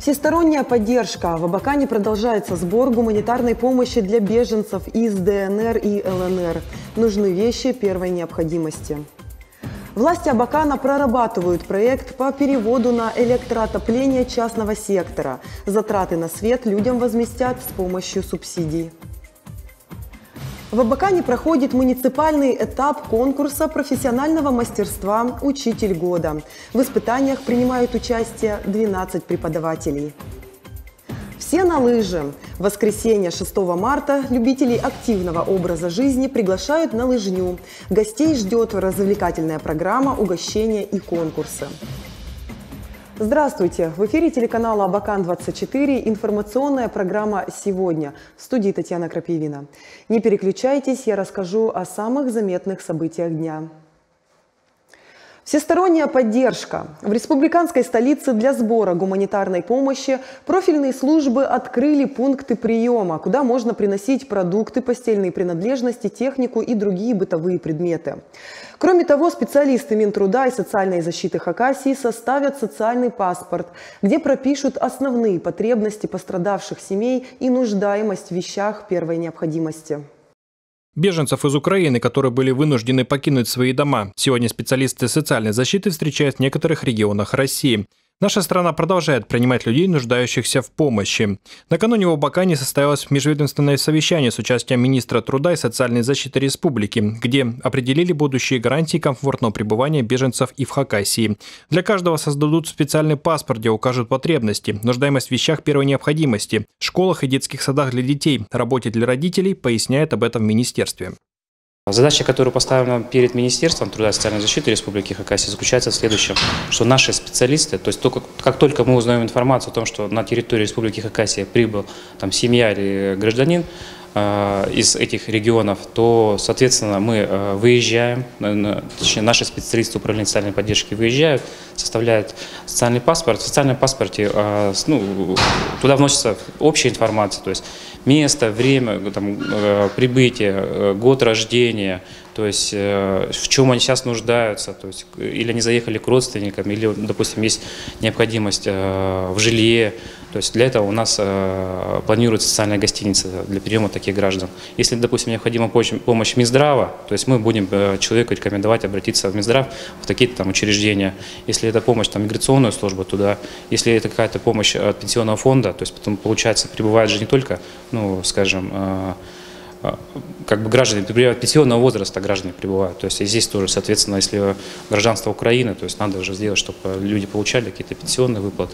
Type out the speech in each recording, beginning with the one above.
Всесторонняя поддержка. В Абакане продолжается сбор гуманитарной помощи для беженцев из ДНР и ЛНР. Нужны вещи первой необходимости. Власти Абакана прорабатывают проект по переводу на электроотопление частного сектора. Затраты на свет людям возместят с помощью субсидий. В Абакане проходит муниципальный этап конкурса профессионального мастерства «Учитель года». В испытаниях принимают участие 12 преподавателей. Все на лыжи. В воскресенье 6 марта любителей активного образа жизни приглашают на лыжню. Гостей ждет развлекательная программа, угощения и конкурсы. Здравствуйте! В эфире телеканала Абакан-24 информационная программа «Сегодня». В студии Татьяна Крапивина. Не переключайтесь, я расскажу о самых заметных событиях дня. Всесторонняя поддержка. В республиканской столице для сбора гуманитарной помощи профильные службы открыли пункты приема, куда можно приносить продукты, постельные принадлежности, технику и другие бытовые предметы. Кроме того, специалисты Минтруда и социальной защиты Хакасии составят социальный паспорт, где пропишут основные потребности пострадавших семей и нуждаемость в вещах первой необходимости. Беженцев из Украины, которые были вынуждены покинуть свои дома, сегодня специалисты социальной защиты встречают в некоторых регионах России. Наша страна продолжает принимать людей, нуждающихся в помощи. Накануне в Абакане состоялось межведомственное совещание с участием министра труда и социальной защиты республики, где определили будущие гарантии комфортного пребывания беженцев и в Хакасии. Для каждого создадут специальный паспорт, где укажут потребности, нуждаемость в вещах первой необходимости, школах и детских садах для детей, работе для родителей, поясняет об этом в министерстве. Задача, которая поставлена перед Министерством труда и социальной защиты Республики Хакасия, заключается в следующем, что наши специалисты, то есть как только мы узнаем информацию о том, что на территории Республики Хакасия прибыл там, семья или гражданин из этих регионов, то, соответственно, мы выезжаем, точнее, наши специалисты управления социальной поддержки выезжают, составляют социальный паспорт. В социальном паспорте туда вносится общая информация, то есть место, время там, прибытия, год рождения, то есть в чем они сейчас нуждаются, то есть или они заехали к родственникам, или, допустим, есть необходимость в жилье. То есть для этого у нас планируется социальная гостиница для приема таких граждан. Если, допустим, необходима помощь Минздрава, то есть мы будем человеку рекомендовать обратиться в Минздрав, в такие-то там учреждения. Если это помощь там, миграционную службу, туда. Если это какая-то помощь от пенсионного фонда, то есть потом, получается, прибывают же не только, ну, скажем, как бы граждане прибывают пенсионного возраста, граждане прибывают. То есть и здесь тоже, соответственно, если гражданство Украины, то есть надо уже сделать, чтобы люди получали какие-то пенсионные выплаты.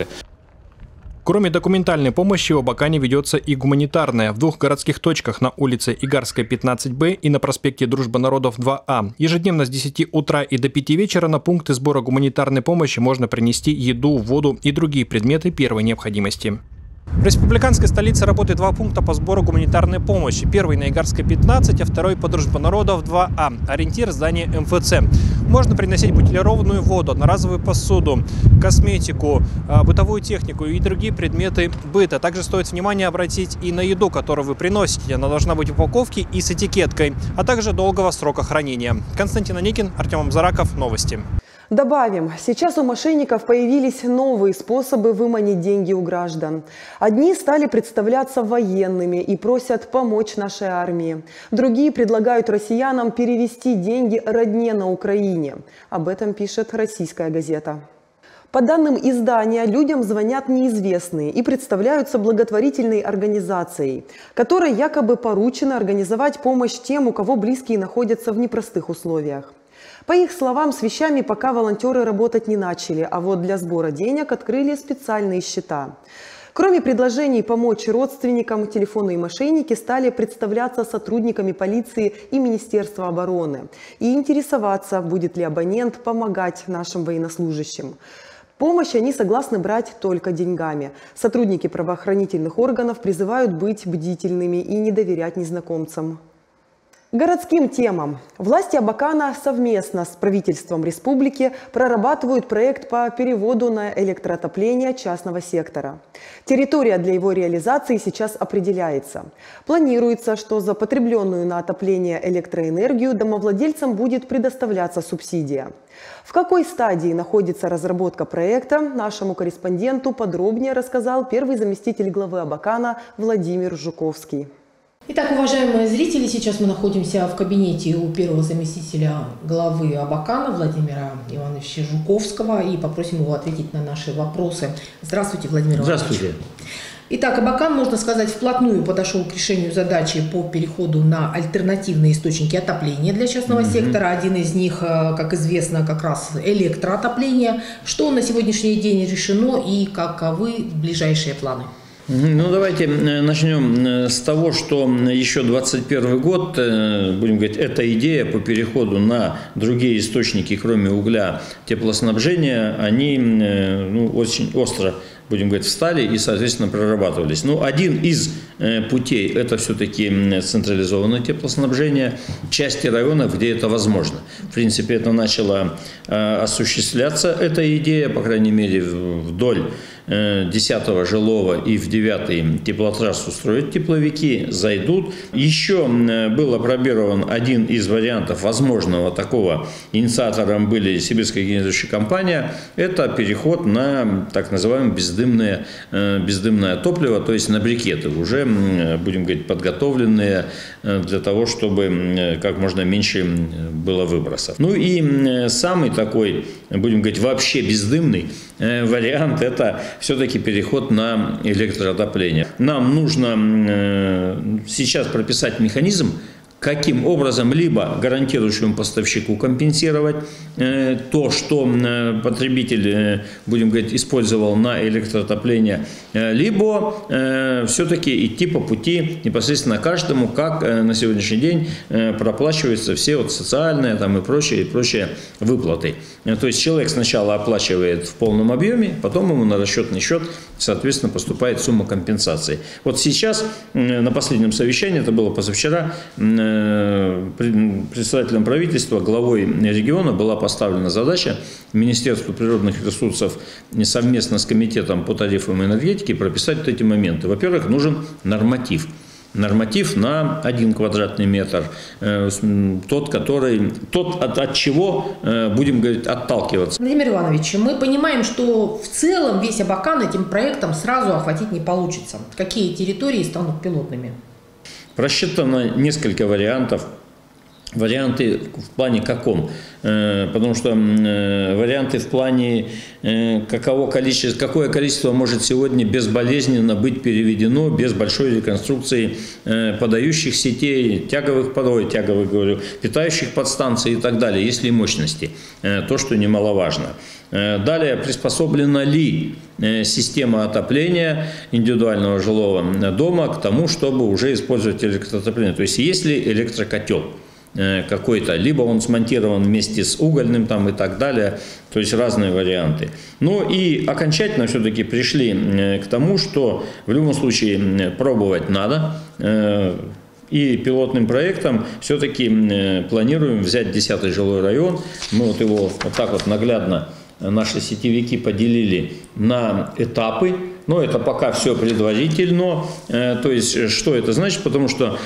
Кроме документальной помощи, в Абакане ведется и гуманитарная. В двух городских точках на улице Игарской, 15Б и на проспекте Дружбы народов, 2А. Ежедневно с 10 утра и до 5 вечера на пункты сбора гуманитарной помощи можно принести еду, воду и другие предметы первой необходимости. В республиканской столице работает два пункта по сбору гуманитарной помощи. Первый на Игарской, 15, а второй по Дружбе народов, 2А. Ориентир – здание МФЦ. Можно приносить бутилированную воду, одноразовую посуду, косметику, бытовую технику и другие предметы быта. Также стоит внимание обратить и на еду, которую вы приносите. Она должна быть в упаковке и с этикеткой, а также долгого срока хранения. Константин Аникин, Артем Зараков. Новости. Добавим, сейчас у мошенников появились новые способы выманить деньги у граждан. Одни стали представляться военными и просят помочь нашей армии. Другие предлагают россиянам перевести деньги родне на Украине. Об этом пишет «Российская газета». По данным издания, людям звонят неизвестные и представляются благотворительной организацией, которой якобы поручено организовать помощь тем, у кого близкие находятся в непростых условиях. По их словам, с вещами пока волонтеры работать не начали, а вот для сбора денег открыли специальные счета. Кроме предложений помочь родственникам, телефонные мошенники стали представляться сотрудниками полиции и Министерства обороны и интересоваться, будет ли абонент помогать нашим военнослужащим. Помощь они согласны брать только деньгами. Сотрудники правоохранительных органов призывают быть бдительными и не доверять незнакомцам. Городским темам. Власти Абакана совместно с правительством республики прорабатывают проект по переводу на электроотопление частного сектора. Территория для его реализации сейчас определяется. Планируется, что за потребленную на отопление электроэнергию домовладельцам будет предоставляться субсидия. В какой стадии находится разработка проекта, нашему корреспонденту подробнее рассказал первый заместитель главы Абакана Владимир Жуковский. Итак, уважаемые зрители, сейчас мы находимся в кабинете у первого заместителя главы Абакана Владимира Ивановича Жуковского и попросим его ответить на наши вопросы. Здравствуйте, Владимир Иванович. Здравствуйте. Итак, Абакан, можно сказать, вплотную подошел к решению задачи по переходу на альтернативные источники отопления для частного сектора. Один из них, как известно, как раз электроотопление. Что на сегодняшний день решено и каковы ближайшие планы? Ну, давайте начнем с того, что еще 2021 год, будем говорить, эта идея по переходу на другие источники, кроме угля, теплоснабжения, они очень остро, будем говорить, встали и, соответственно, прорабатывались. Ну, один из путей – это все-таки централизованное теплоснабжение в части районов, где это возможно. В принципе, это начало осуществляться, эта идея, по крайней мере, вдоль 10-го жилого и в 9-й теплотрассу строят тепловики, зайдут. Еще был опробирован один из вариантов возможного такого, инициатором были Сибирская генерирующая компания, это переход на так называемое бездымное топливо, то есть на брикеты, уже, будем говорить, подготовленные для того, чтобы как можно меньше было выбросов. Ну и самый такой, будем говорить, вообще бездымный вариант – это все-таки переход на электроотопление. Нам нужно сейчас прописать механизм, каким образом либо гарантирующему поставщику компенсировать то, что потребитель, будем говорить, использовал на электроотопление, либо все-таки идти по пути непосредственно каждому, как на сегодняшний день проплачиваются все вот социальные там, и прочие выплаты. То есть человек сначала оплачивает в полном объеме, потом ему на расчетный счет, соответственно, поступает сумма компенсации. Вот сейчас на последнем совещании, это было позавчера, председателем правительства, главой региона была поставлена задача Министерству природных ресурсов совместно с комитетом по тарифам энергетики прописать вот эти моменты. Во-первых, нужен норматив. Норматив на 1 квадратный метр, тот, от чего будем говорить, отталкиваться. Владимир Иванович, мы понимаем, что в целом весь Абакан этим проектом сразу охватить не получится. Какие территории станут пилотными? Просчитано несколько вариантов. Варианты в плане каком? Потому что варианты в плане какое количество может сегодня безболезненно быть переведено без большой реконструкции подающих сетей, питающих подстанций и так далее, если мощности, то, что немаловажно. Далее, приспособлена ли система отопления индивидуального жилого дома к тому, чтобы уже использовать электроотопление? То есть, есть ли электрокотел какой-то, либо он смонтирован вместе с угольным там и так далее, то есть разные варианты. Ну и окончательно все-таки пришли к тому, что в любом случае пробовать надо. И пилотным проектом все-таки планируем взять 10-й жилой район. Мы вот его вот так вот наглядно, наши сетевики поделили на этапы. Но это пока все предварительно. То есть, что это значит? Потому что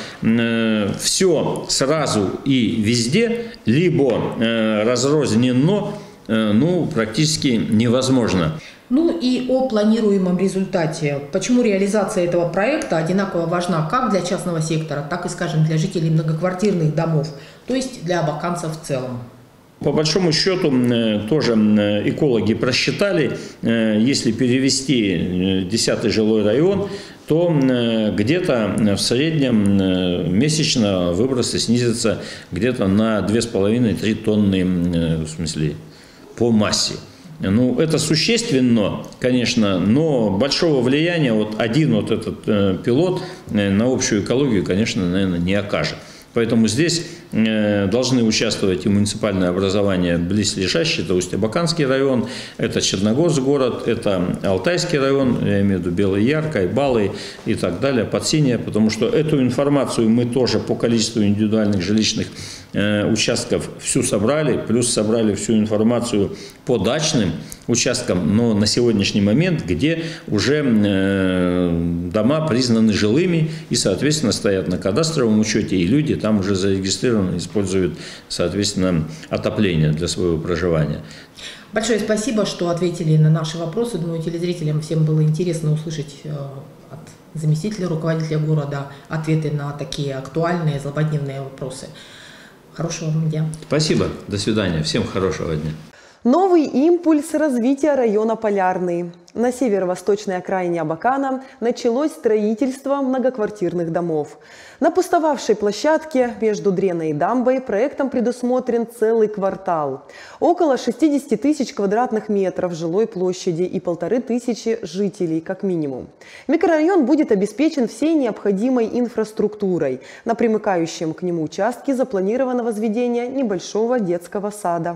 все сразу и везде, либо разрозненно, практически невозможно. Ну и о планируемом результате. Почему реализация этого проекта одинаково важна как для частного сектора, так и, скажем, для жителей многоквартирных домов, то есть для абаканцев в целом? По большому счету, тоже экологи просчитали, если перевести 10-й жилой район, то где-то в среднем месячно выбросы снизятся где-то на 2,5-3 тонны, в смысле, по массе. Ну, это существенно, конечно, но большого влияния вот один этот пилот на общую экологию, конечно, наверное, не окажет. Поэтому здесь должны участвовать и муниципальное образование близлежащее, это Усть-Абаканский район, это Черногорск город, это Алтайский район, я имею в виду Белый Яр, Кайбалы и так далее, Подсинье, потому что эту информацию мы тоже по количеству индивидуальных жилищных участков всю собрали, плюс собрали всю информацию по дачным участкам, но на сегодняшний момент, где уже дома признаны жилыми и, соответственно, стоят на кадастровом учете, и люди там уже зарегистрированы, используют, соответственно, отопление для своего проживания. Большое спасибо, что ответили на наши вопросы. Думаю, телезрителям всем было интересно услышать от заместителя руководителя города ответы на такие актуальные, злободневные вопросы. Хорошего вам дня. Спасибо. До свидания. Всем хорошего дня. Новый импульс развития района Полярный. На северо-восточной окраине Абакана началось строительство многоквартирных домов. На пустовавшей площадке между Дреной и дамбой проектом предусмотрен целый квартал. Около 60 тысяч квадратных метров жилой площади и 1500 жителей как минимум. Микрорайон будет обеспечен всей необходимой инфраструктурой. На примыкающем к нему участке запланировано возведение небольшого детского сада.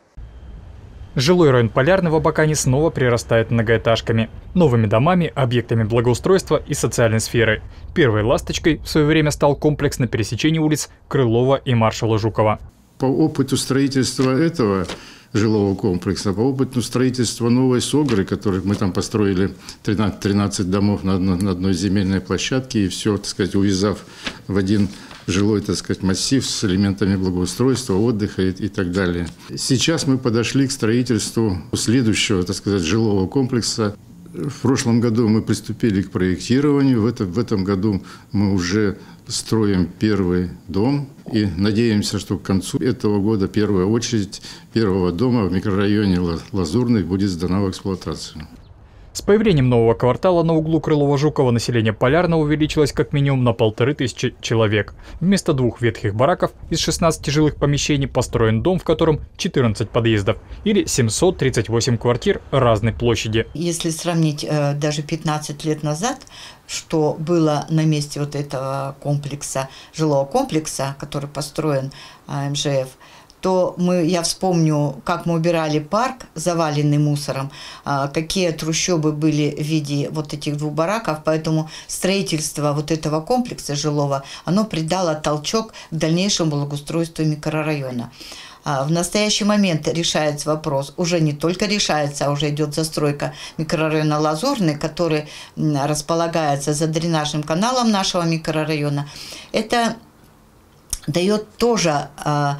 Жилой район Полярный в Абакане снова прирастает многоэтажками, новыми домами, объектами благоустройства и социальной сферы. Первой ласточкой в свое время стал комплекс на пересечении улиц Крылова и маршала Жукова. По опыту строительства этого жилого комплекса, по опыту строительства новой Согры, который мы там построили 13 домов на одной земельной площадке, и все, так сказать, увязав в один жилой, так сказать, массив с элементами благоустройства, отдыха и так далее. Сейчас мы подошли к строительству следующего, так сказать, жилого комплекса. В прошлом году мы приступили к проектированию, в этом году мы уже строим первый дом и надеемся, что к концу этого года первая очередь первого дома в микрорайоне Лазурный будет сдана в эксплуатацию. С появлением нового квартала на углу Крылова-Жукова население Полярного увеличилось как минимум на 1500 человек. Вместо 2 ветхих бараков из 16 жилых помещений построен дом, в котором 14 подъездов или 738 квартир разной площади. Если сравнить даже 15 лет назад, что было на месте вот этого комплекса, жилого комплекса, который построен МЖФ, то я вспомню, как мы убирали парк, заваленный мусором, какие трущобы были в виде вот этих 2 бараков, поэтому строительство вот этого комплекса жилого, оно придало толчок к дальнейшему благоустройству микрорайона. В настоящий момент решается вопрос, уже не только решается, а уже идет застройка микрорайона Лазурный, который располагается за дренажным каналом нашего микрорайона. Это дает тоже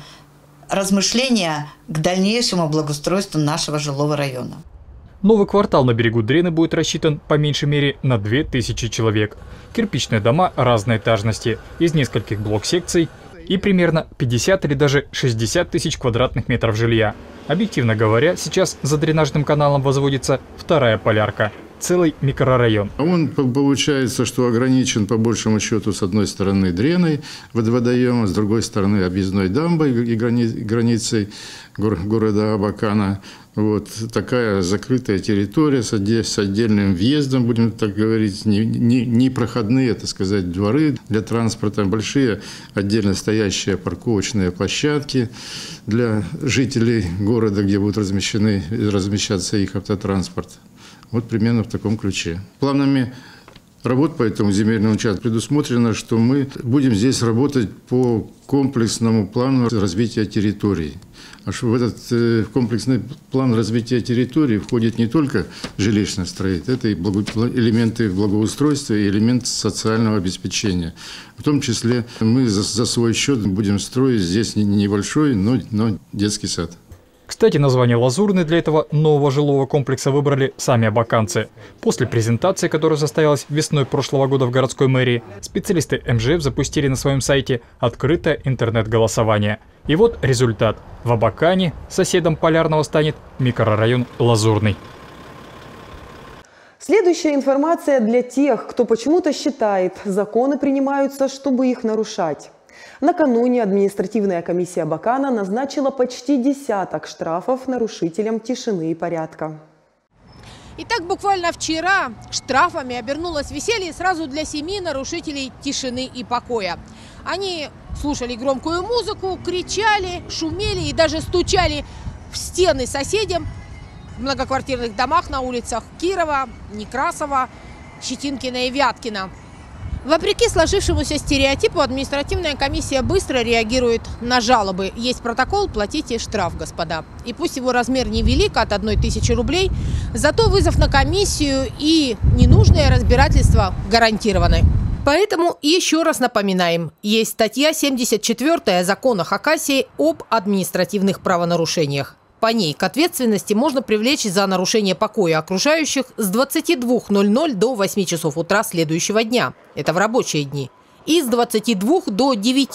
размышления к дальнейшему благоустройству нашего жилого района. Новый квартал на берегу Дрены будет рассчитан по меньшей мере на 2000 человек. Кирпичные дома разной этажности, из нескольких блок-секций и примерно 50 или даже 60 тысяч квадратных метров жилья. Объективно говоря, сейчас за дренажным каналом возводится вторая полярка. Целый микрорайон. Он получается, что ограничен по большему счету с одной стороны Дреной водоемом, с другой стороны объездной дамбой и границей города Абакана. Вот такая закрытая территория с отдельным въездом, будем так говорить, непроходные, так сказать, дворы для транспорта, большие отдельно стоящие парковочные площадки для жителей города, где будет размещаться их автотранспорт. Вот примерно в таком ключе. Планами работ по этому земельному участку предусмотрено, что мы будем здесь работать по комплексному плану развития территорий. А что в этот комплексный план развития территории входит не только жилищное строительство, это и элементы благоустройства и элемент социального обеспечения. В том числе мы за свой счет будем строить здесь небольшой, но детский сад. Кстати, название «Лазурный» для этого нового жилого комплекса выбрали сами абаканцы. После презентации, которая состоялась весной прошлого года в городской мэрии, специалисты МЖФ запустили на своем сайте открытое интернет-голосование. И вот результат. В Абакане соседом Полярного станет микрорайон Лазурный. Следующая информация для тех, кто почему-то считает, законы принимаются, чтобы их нарушать. Накануне административная комиссия Абакана назначила почти десяток штрафов нарушителям тишины и порядка. Итак, буквально вчера штрафами обернулось веселье сразу для 7 нарушителей тишины и покоя. Они Слушали громкую музыку, кричали, шумели и даже стучали в стены соседям в многоквартирных домах на улицах Кирова, Некрасова, Щетинкина и Вяткина. Вопреки сложившемуся стереотипу, административная комиссия быстро реагирует на жалобы. Есть протокол, платите штраф, господа. И пусть его размер невелик, от 1000 рублей, зато вызов на комиссию и ненужное разбирательство гарантированы. Поэтому еще раз напоминаем, есть статья 74 Закона Хакасии об административных правонарушениях. По ней к ответственности можно привлечь за нарушение покоя окружающих с 22:00 до 8 часов утра следующего дня. Это в рабочие дни. И с 22 до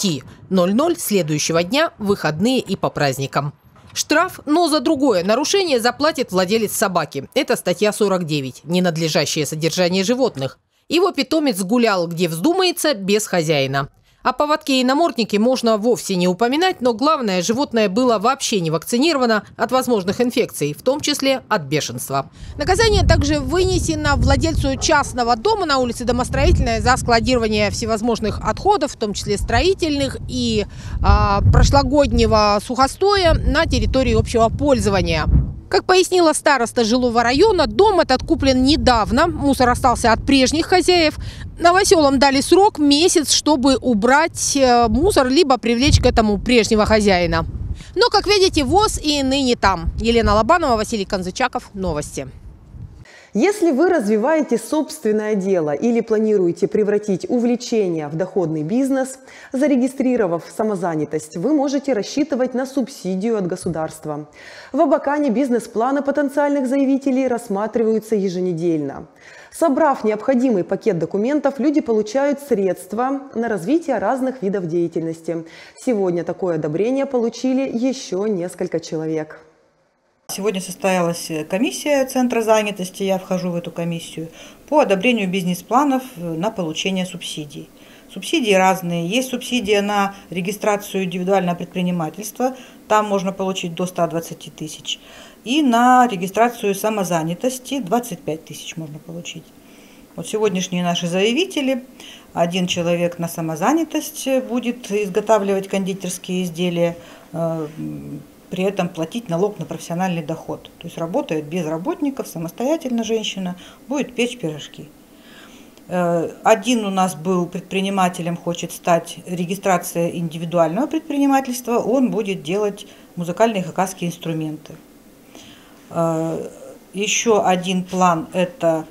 9:00 следующего дня в выходные и по праздникам. Штраф, но за другое нарушение заплатит владелец собаки. Это статья 49 «Ненадлежащее содержание животных». Его питомец гулял, где вздумается, без хозяина. О поводке и наморднике можно вовсе не упоминать, но главное, животное было вообще не вакцинировано от возможных инфекций, в том числе от бешенства. Наказание также вынесено владельцу частного дома на улице Домостроительная за складирование всевозможных отходов, в том числе строительных и прошлогоднего сухостоя на территории общего пользования. Как пояснила староста жилого района, дом этот куплен недавно, мусор остался от прежних хозяев. Новоселам дали срок месяц, чтобы убрать мусор, либо привлечь к этому прежнего хозяина. Но, как видите, ВОЗ и ныне там. Елена Лобанова, Василий Конзычаков. Новости. Если вы развиваете собственное дело или планируете превратить увлечение в доходный бизнес, зарегистрировав самозанятость, вы можете рассчитывать на субсидию от государства. В Абакане бизнес-планы потенциальных заявителей рассматриваются еженедельно. Собрав необходимый пакет документов, люди получают средства на развитие разных видов деятельности. Сегодня такое одобрение получили еще несколько человек. Сегодня состоялась комиссия Центра занятости, я вхожу в эту комиссию, по одобрению бизнес-планов на получение субсидий. Субсидии разные. Есть субсидия на регистрацию индивидуального предпринимательства, там можно получить до 120 тысяч. И на регистрацию самозанятости 25 тысяч можно получить. Вот сегодняшние наши заявители, один человек на самозанятость будет изготавливать кондитерские изделия, при этом платить налог на профессиональный доход. То есть работает без работников, самостоятельно женщина, будет печь пирожки. Один у нас был предпринимателем, хочет стать регистрация индивидуального предпринимательства, он будет делать музыкальные хакасские инструменты. Еще один план – это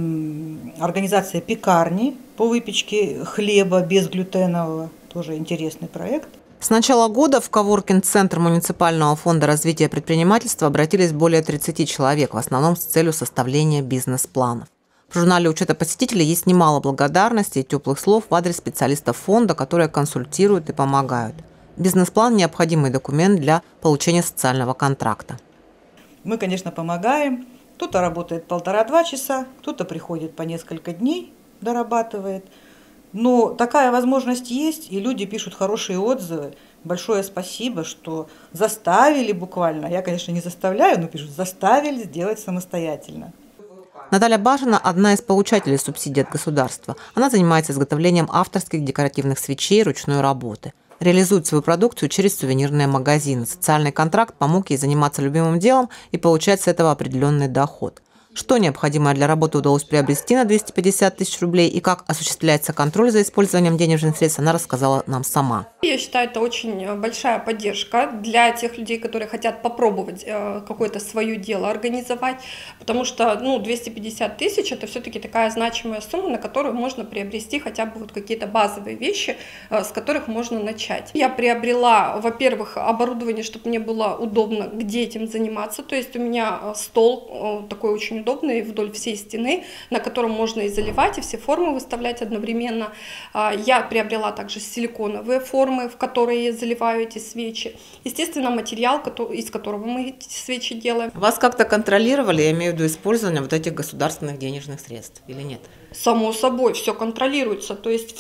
организация пекарни по выпечке хлеба безглютенового, тоже интересный проект. С начала года в коворкинг-центр муниципального фонда развития предпринимательства обратились более 30 человек, в основном с целью составления бизнес-планов. В журнале учета посетителей есть немало благодарностей и теплых слов в адрес специалистов фонда, которые консультируют и помогают. Бизнес-план – необходимый документ для получения социального контракта. Мы, конечно, помогаем. Кто-то работает 1,5-2 часа, кто-то приходит по несколько дней, дорабатывает. Но такая возможность есть, и люди пишут хорошие отзывы. Большое спасибо, что заставили буквально. Я, конечно, не заставляю, но пишут, заставили сделать самостоятельно. Наталья Бажина – одна из получателей субсидий от государства. Она занимается изготовлением авторских декоративных свечей ручной работы. Реализует свою продукцию через сувенирные магазины. Социальный контракт помог ей заниматься любимым делом и получать с этого определенный доход. Что необходимое для работы удалось приобрести на 250 тысяч рублей и как осуществляется контроль за использованием денежных средств, она рассказала нам сама. Я считаю, это очень большая поддержка для тех людей, которые хотят попробовать какое-то свое дело организовать, потому что 250 тысяч – это все-таки такая значимая сумма, на которую можно приобрести хотя бы вот какие-то базовые вещи, с которых можно начать. Я приобрела, во-первых, оборудование, чтобы мне было удобно, где этим заниматься, то есть у меня стол такой очень удобный вдоль всей стены, на котором можно и заливать, и все формы выставлять одновременно. Я приобрела также силиконовые формы, в которые я заливаю эти свечи. Естественно, материал, из которого мы эти свечи делаем. Вас как-то контролировали, я имею в виду использование вот этих государственных денежных средств или нет? Само собой, все контролируется, то есть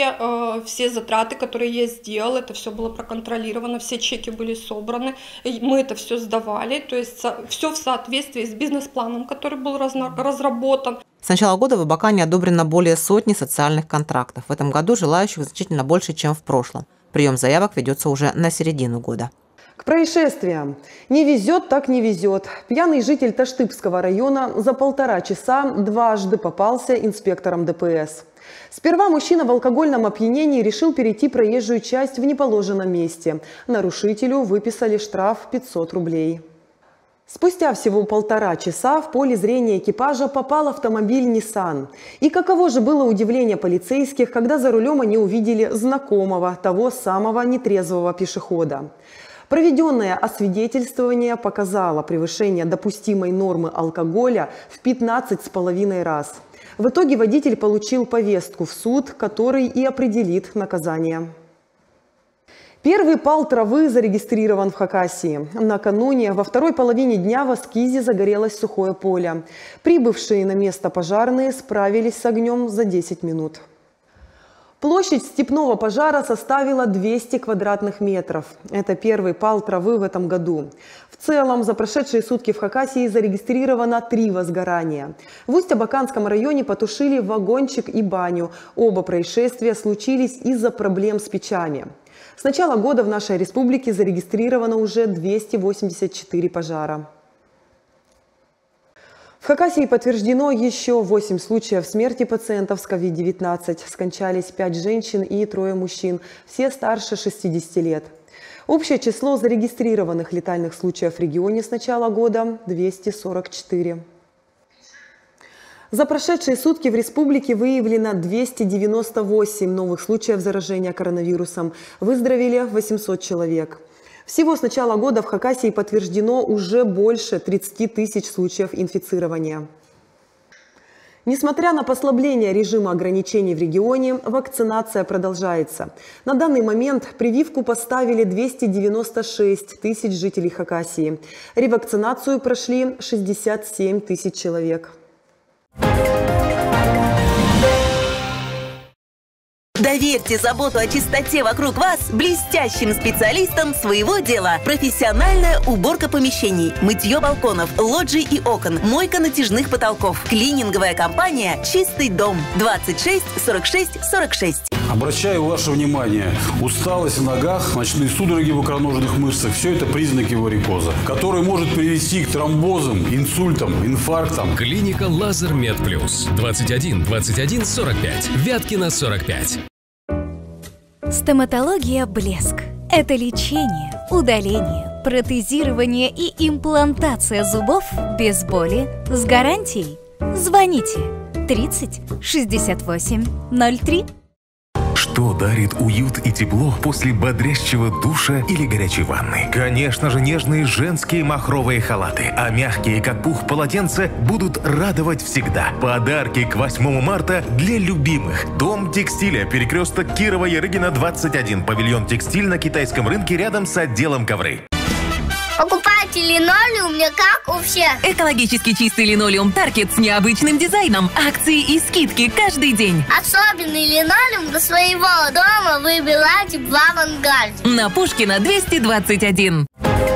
все затраты, которые я сделала, это все было проконтролировано, все чеки были собраны, мы это все сдавали, то есть все в соответствии с бизнес-планом, который был разработан. С начала года в Абакане одобрено более 100 социальных контрактов. В этом году желающих значительно больше, чем в прошлом. Прием заявок ведется уже на середину года. К происшествиям. Не везет, так не везет. Пьяный житель Таштыбского района за 1,5 часа дважды попался инспекторам ДПС. Сперва мужчина в алкогольном опьянении решил перейти проезжую часть в неположенном месте. Нарушителю выписали штраф 500 рублей. Спустя всего 1,5 часа в поле зрения экипажа попал автомобиль Nissan. И каково же было удивление полицейских, когда за рулем они увидели знакомого, того самого нетрезвого пешехода. Проведенное освидетельствование показало превышение допустимой нормы алкоголя в 15,5 раз. В итоге водитель получил повестку в суд, который и определит наказание. Первый пал травы зарегистрирован в Хакасии. Накануне во второй половине дня в Аскизе загорелось сухое поле. Прибывшие на место пожарные справились с огнем за 10 минут. Площадь степного пожара составила 200 квадратных метров. Это первый пал травы в этом году. В целом, за прошедшие сутки в Хакасии зарегистрировано 3 возгорания. В Усть-Абаканском районе потушили вагончик и баню. Оба происшествия случились из-за проблем с печами. С начала года в нашей республике зарегистрировано уже 284 пожара. В Хакасии подтверждено еще 8 случаев смерти пациентов с COVID-19. Скончались 5 женщин и 3 мужчин, все старше 60 лет. Общее число зарегистрированных летальных случаев в регионе с начала года – 244. За прошедшие сутки в республике выявлено 298 новых случаев заражения коронавирусом. Выздоровели 800 человек. Всего с начала года в Хакасии подтверждено уже больше 30 тысяч случаев инфицирования. Несмотря на послабление режима ограничений в регионе, вакцинация продолжается. На данный момент прививку поставили 296 тысяч жителей Хакасии. Ревакцинацию прошли 67 тысяч человек. Доверьте заботу о чистоте вокруг вас блестящим специалистам своего дела. Профессиональная уборка помещений, мытье балконов, лоджий и окон, мойка натяжных потолков. Клининговая компания «Чистый дом». 26 46 46. Обращаю ваше внимание, усталость в ногах, ночные судороги в икроножных мышцах – все это признаки варикоза, который может привести к тромбозам, инсультам, инфарктам. Клиника Лазер Мед Плюс. 21 21 45. Вяткина 45. Стоматология «Блеск». Это лечение, удаление, протезирование и имплантация зубов без боли с гарантией. Звоните 30 68 03. Что дарит уют и тепло после бодрящего душа или горячей ванны? Конечно же, нежные женские махровые халаты, а мягкие, как пух, полотенца будут радовать всегда. Подарки к 8 марта для любимых. Дом текстиля, перекресток Кирова-Ярыгина, 21. Павильон «Текстиль» на китайском рынке рядом с отделом ковры. Покупайте линолеум не как у всех. Экологически чистый линолеум Таркет с необычным дизайном. Акции и скидки каждый день. Особенный линолеум до своего дома выбирайте в «Авангарде». На Пушкина 221.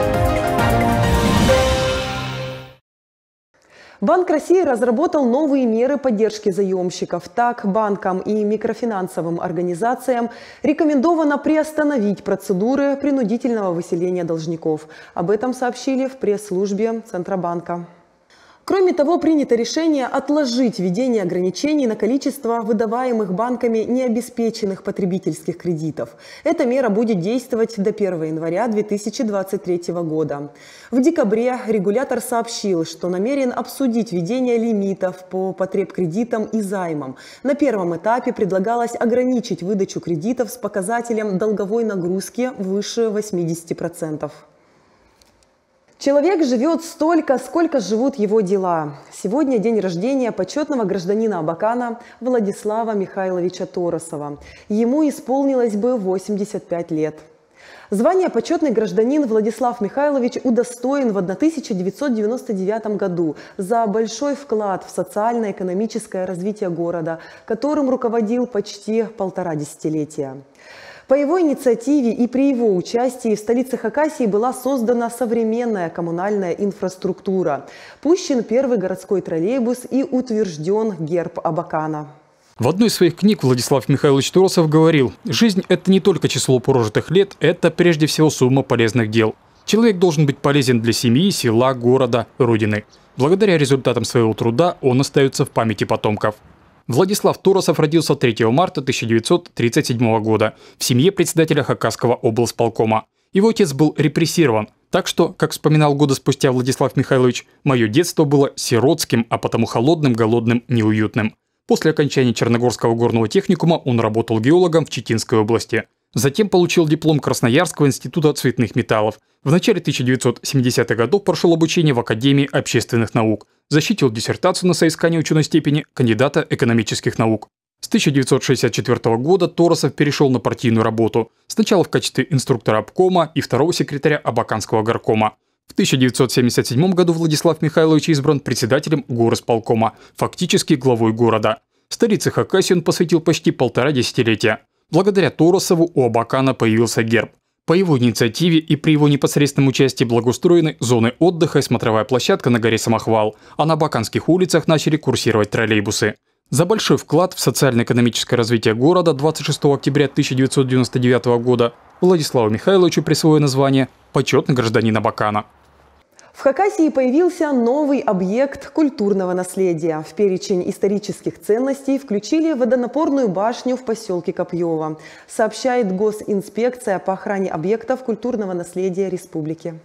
Банк России разработал новые меры поддержки заемщиков. Так, банкам и микрофинансовым организациям рекомендовано приостановить процедуры принудительного выселения должников. Об этом сообщили в пресс-службе Центробанка. Кроме того, принято решение отложить введение ограничений на количество выдаваемых банками необеспеченных потребительских кредитов. Эта мера будет действовать до 1 января 2023 года. В декабре регулятор сообщил, что намерен обсудить введение лимитов по потребкредитам и займам. На первом этапе предлагалось ограничить выдачу кредитов с показателем долговой нагрузки выше 80%. Человек живет столько, сколько живут его дела. Сегодня день рождения почетного гражданина Абакана Владислава Михайловича Торосова. Ему исполнилось бы 85 лет. Звание «Почетный гражданин» Владислав Михайлович удостоен в 1999 году за большой вклад в социально-экономическое развитие города, которым руководил почти 1,5 десятилетия. По его инициативе и при его участии в столице Хакасии была создана современная коммунальная инфраструктура. Пущен первый городской троллейбус и утвержден герб Абакана. В одной из своих книг Владислав Михайлович Торосов говорил: «Жизнь – это не только число прожитых лет, это прежде всего сумма полезных дел. Человек должен быть полезен для семьи, села, города, родины. Благодаря результатам своего труда он остается в памяти потомков». Владислав Торосов родился 3 марта 1937 года в семье председателя Хакасского облсполкома. Его отец был репрессирован, так что, как вспоминал годы спустя Владислав Михайлович, «мое детство было сиротским, а потому холодным, голодным, неуютным». После окончания Черногорского горного техникума он работал геологом в Читинской области. Затем получил диплом Красноярского института цветных металлов. В начале 1970-х годов прошел обучение в Академии общественных наук. Защитил диссертацию на соискание ученой степени кандидата экономических наук. С 1964 года Торосов перешел на партийную работу. Сначала в качестве инструктора обкома и второго секретаря Абаканского горкома. В 1977 году Владислав Михайлович избран председателем горосполкома, фактически главой города. Столице Хакасии он посвятил почти 1,5 десятилетия. Благодаря Торосову у Абакана появился герб. По его инициативе и при его непосредственном участии благоустроены зоны отдыха и смотровая площадка на горе Самохвал, а на абаканских улицах начали курсировать троллейбусы. За большой вклад в социально-экономическое развитие города 26 октября 1999 года Владиславу Михайловичу присвоено звание «Почетный гражданин Абакана». В Хакасии появился новый объект культурного наследия. В перечень исторических ценностей включили водонапорную башню в поселке Копьево, сообщает Госинспекция по охране объектов культурного наследия республики.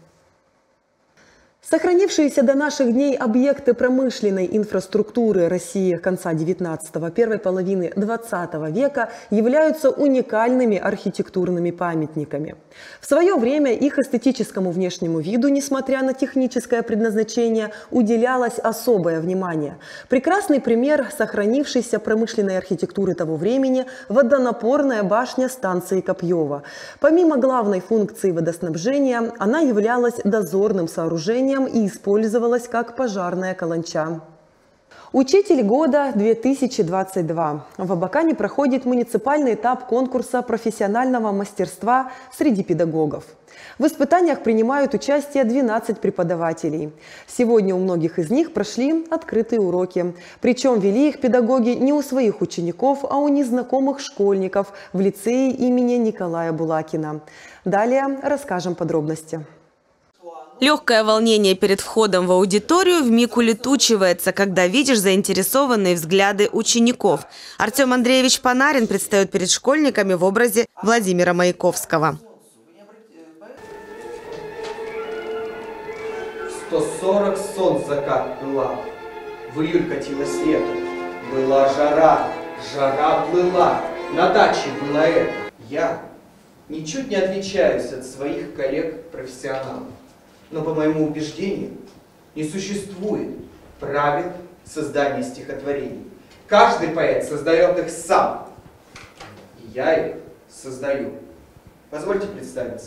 Сохранившиеся до наших дней объекты промышленной инфраструктуры России конца 19-го, первой половины 20 века являются уникальными архитектурными памятниками. В свое время их эстетическому внешнему виду, несмотря на техническое предназначение, уделялось особое внимание. Прекрасный пример сохранившейся промышленной архитектуры того времени – водонапорная башня станции Копьево. Помимо главной функции водоснабжения, она являлась дозорным сооружением и использовалась как пожарная каланча. Учитель года 2022. В Абакане проходит муниципальный этап конкурса профессионального мастерства среди педагогов. В испытаниях принимают участие 12 преподавателей. Сегодня у многих из них прошли открытые уроки. Причем вели их педагоги не у своих учеников, а у незнакомых школьников в лицее имени Николая Булакина. Далее расскажем подробности. Легкое волнение перед входом в аудиторию вмиг улетучивается, когда видишь заинтересованные взгляды учеников. Артем Андреевич Панарин предстает перед школьниками в образе Владимира Маяковского. 140 солнц закат была, в июль катилось лето. Была жара, жара плыла, на даче было это. Я ничуть не отличаюсь от своих коллег-профессионалов. Но, по моему убеждению, не существует правил создания стихотворений. Каждый поэт создает их сам. И я их создаю. Позвольте представиться.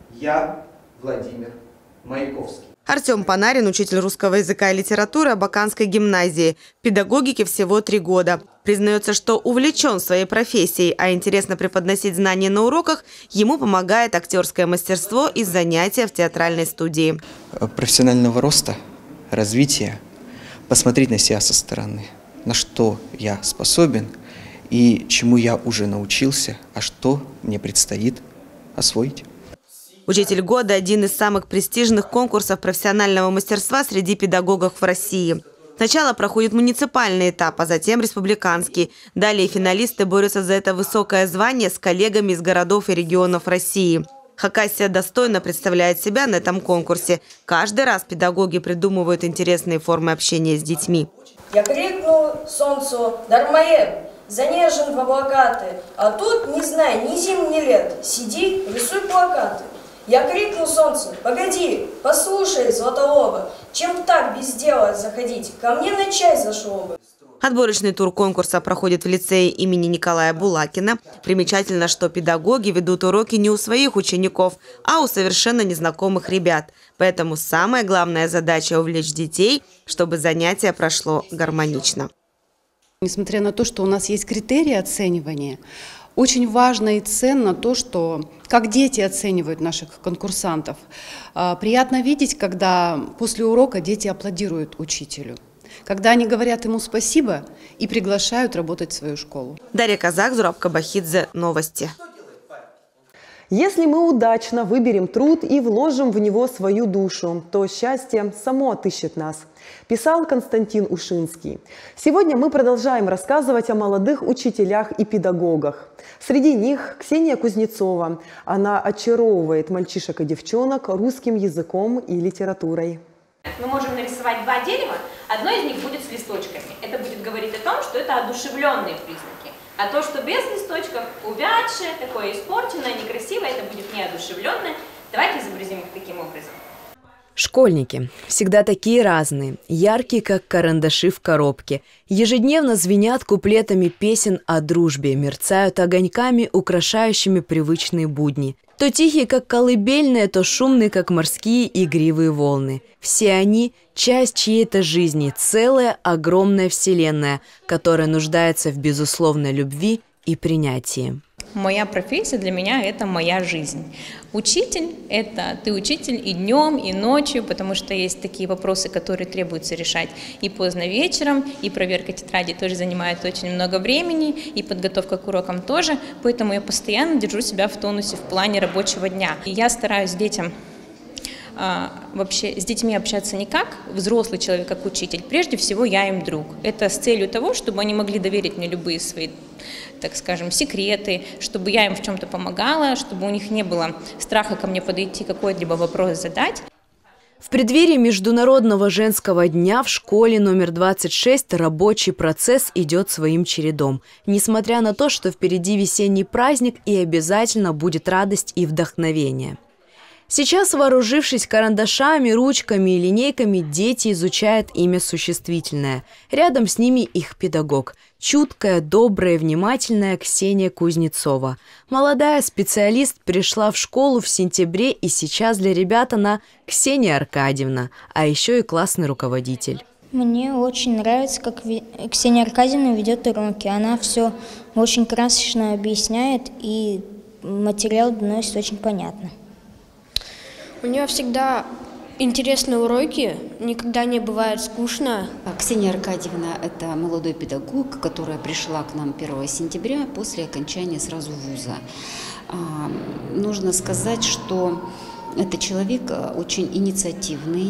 Я Владимир Маяковский. Артем Панарин – учитель русского языка и литературы Абаканской гимназии. Педагогике всего 3 года. Признается, что увлечен своей профессией, а интересно преподносить знания на уроках ему помогает актерское мастерство и занятия в театральной студии. Профессионального роста, развития, посмотреть на себя со стороны, на что я способен и чему я уже научился, а что мне предстоит освоить. Учитель года – один из самых престижных конкурсов профессионального мастерства среди педагогов в России. Сначала проходит муниципальный этап, а затем республиканский. Далее финалисты борются за это высокое звание с коллегами из городов и регионов России. Хакасия достойно представляет себя на этом конкурсе. Каждый раз педагоги придумывают интересные формы общения с детьми. Я крикну солнцу: «Дармоед, занежен в облакаты, а тут, не знаю, ни зим, ни лет, сиди, рисуй плакаты». Я крикну солнцу: «Погоди, послушай, Златолоба, чем так без дела заходить? Ко мне на чай зашло бы». Отборочный тур конкурса проходит в лицее имени Николая Булакина. Примечательно, что педагоги ведут уроки не у своих учеников, а у совершенно незнакомых ребят. Поэтому самая главная задача – увлечь детей, чтобы занятие прошло гармонично. Несмотря на то, что у нас есть критерии оценивания, очень важно и ценно то, что как дети оценивают наших конкурсантов. Приятно видеть, когда после урока дети аплодируют учителю, когда они говорят ему спасибо и приглашают работать в свою школу. Дарья Казак, Зураб Кабахидзе, новости. Если мы удачно выберем труд и вложим в него свою душу, то счастье само отыщет нас, писал Константин Ушинский. Сегодня мы продолжаем рассказывать о молодых учителях и педагогах. Среди них Ксения Кузнецова. Она очаровывает мальчишек и девчонок русским языком и литературой. Мы можем нарисовать два дерева, одно из них будет с листочками. Это будет говорить о том, что это одушевленные признаки. А то, что без листочков, увядшее, такое испорченное, некрасивое, это будет неодушевленное. Давайте изобразим их таким образом. Школьники всегда такие разные, яркие, как карандаши в коробке. Ежедневно звенят куплетами песен о дружбе, мерцают огоньками, украшающими привычные будни. То тихие, как колыбельные, то шумные, как морские игривые волны. Все они – часть чьей-то жизни, целая огромная вселенная, которая нуждается в безусловной любви и принятии. Моя профессия для меня – это моя жизнь. Учитель – это ты учитель и днем, и ночью, потому что есть такие вопросы, которые требуется решать и поздно вечером, и проверка тетради тоже занимает очень много времени, и подготовка к урокам тоже, поэтому я постоянно держу себя в тонусе в плане рабочего дня. И я стараюсь детям вообще с детьми общаться не как взрослый человек, как учитель. Прежде всего, я им друг. Это с целью того, чтобы они могли доверить мне любые свои, так скажем, секреты, чтобы я им в чем-то помогала, чтобы у них не было страха ко мне подойти, какой-либо вопрос задать. В преддверии Международного женского дня в школе номер 26 рабочий процесс идет своим чередом. Несмотря на то, что впереди весенний праздник и обязательно будет радость и вдохновение. Сейчас, вооружившись карандашами, ручками и линейками, дети изучают имя существительное. Рядом с ними их педагог. Чуткая, добрая, внимательная Ксения Кузнецова. Молодая специалист пришла в школу в сентябре, и сейчас для ребят она Ксения Аркадьевна, а еще и классный руководитель. Мне очень нравится, как Ксения Аркадьевна ведет уроки. Она все очень красочно объясняет, и материал доносит очень понятно. У нее всегда интересные уроки, никогда не бывает скучно. Ксения Аркадьевна – это молодой педагог, которая пришла к нам 1 сентября после окончания сразу вуза. Нужно сказать, что это человек очень инициативный.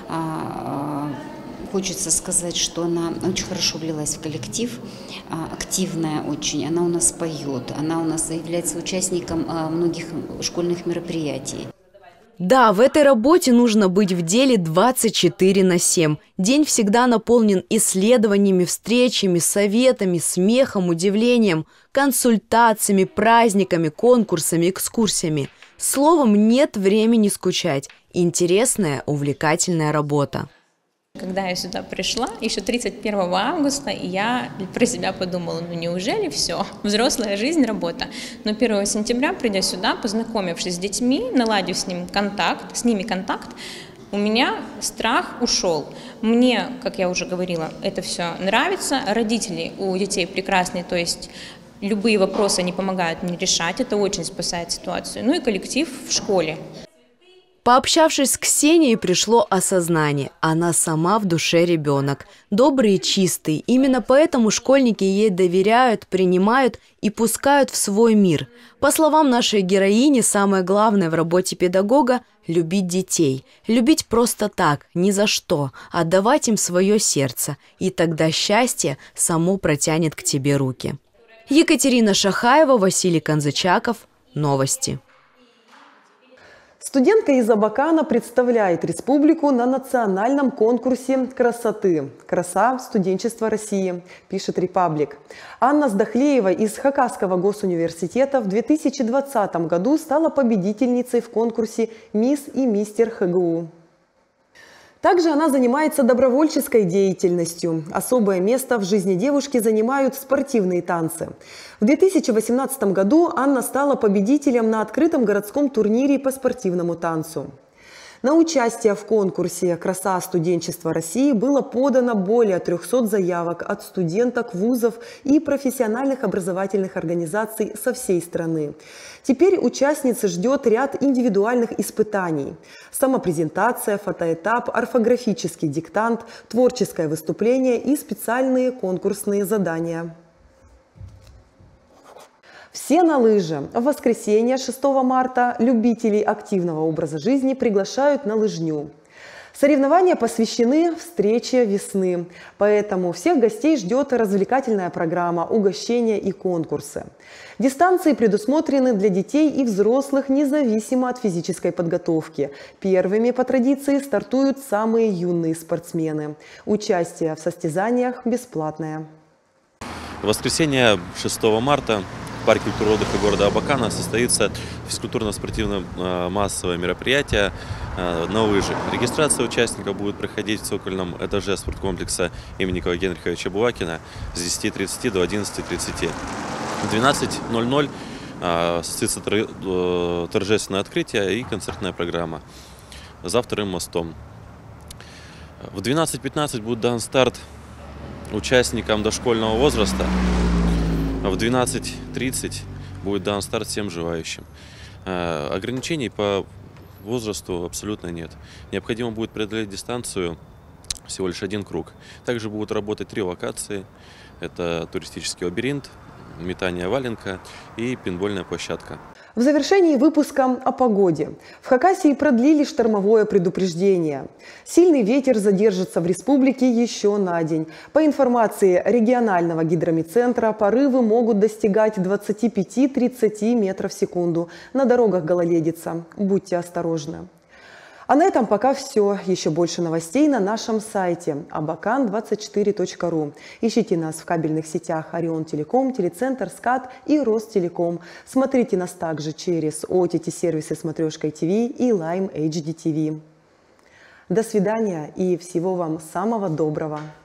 Хочется сказать, что она очень хорошо влилась в коллектив, активная очень. Она у нас поет, она у нас является участником многих школьных мероприятий. Да, в этой работе нужно быть в деле 24/7. День всегда наполнен исследованиями, встречами, советами, смехом, удивлением, консультациями, праздниками, конкурсами, экскурсиями. Словом, нет времени скучать. Интересная, увлекательная работа. Когда я сюда пришла, еще 31 августа, и я про себя подумала, ну неужели все, взрослая жизнь, работа. Но 1 сентября, придя сюда, познакомившись с детьми, наладив с ними контакт, у меня страх ушел. Мне, как я уже говорила, это все нравится, родители у детей прекрасные, то есть любые вопросы они помогают мне решать, это очень спасает ситуацию. Ну и коллектив в школе. Пообщавшись с Ксенией, пришло осознание. Она сама в душе ребенок. Добрый и чистый. Именно поэтому школьники ей доверяют, принимают и пускают в свой мир. По словам нашей героини, самое главное в работе педагога – любить детей. Любить просто так, ни за что, отдавать им свое сердце. И тогда счастье само протянет к тебе руки. Екатерина Шахаева, Василий Канзачаков. Новости. Студентка из Абакана представляет республику на национальном конкурсе красоты «Краса студенчества России», пишет «Репаблик». Анна Сдохлеева из Хакасского госуниверситета в 2020 году стала победительницей в конкурсе «Мисс и мистер ХГУ». Также она занимается добровольческой деятельностью. Особое место в жизни девушки занимают спортивные танцы. В 2018 году Анна стала победителем на открытом городском турнире по спортивному танцу. На участие в конкурсе «Краса студенчества России» было подано более 300 заявок от студенток вузов и профессиональных образовательных организаций со всей страны. Теперь участницы ждет ряд индивидуальных испытаний. Самопрезентация, фотоэтап, орфографический диктант, творческое выступление и специальные конкурсные задания. Все на лыжи. В воскресенье 6 марта любителей активного образа жизни приглашают на лыжню. Соревнования посвящены встрече весны, поэтому всех гостей ждет развлекательная программа, угощения и конкурсы. Дистанции предусмотрены для детей и взрослых независимо от физической подготовки. Первыми по традиции стартуют самые юные спортсмены. Участие в состязаниях бесплатное. В воскресенье 6 марта в парке культуры и отдыха города Абакана состоится физкультурно-спортивное массовое мероприятие на лыжах. Регистрация участников будет проходить в цокольном этаже спорткомплекса имени Николая Генриховича Булакина с 10:30 до 11:30. В 12:00 состоится торжественное открытие и концертная программа «За вторым мостом». В 12:15 будет дан старт участникам дошкольного возраста. В 12:30 будет дан старт всем желающим. Ограничений по возрасту абсолютно нет. Необходимо будет преодолеть дистанцию всего лишь 1 круг. Также будут работать 3 локации. Это туристический лабиринт, метание валенка и пейнтбольная площадка. В завершении выпуска о погоде. В Хакасии продлили штормовое предупреждение. Сильный ветер задержится в республике еще на день. По информации регионального гидромедцентра, порывы могут достигать 25-30 метров в секунду. На дорогах гололедица. Будьте осторожны. А на этом пока все. Еще больше новостей на нашем сайте abakan24.ru. Ищите нас в кабельных сетях Орион Телеком, Телецентр, СКАТ и Ростелеком. Смотрите нас также через OTT-сервисы Смотрешкой ТВ и Lime HD TV. До свидания и всего вам самого доброго.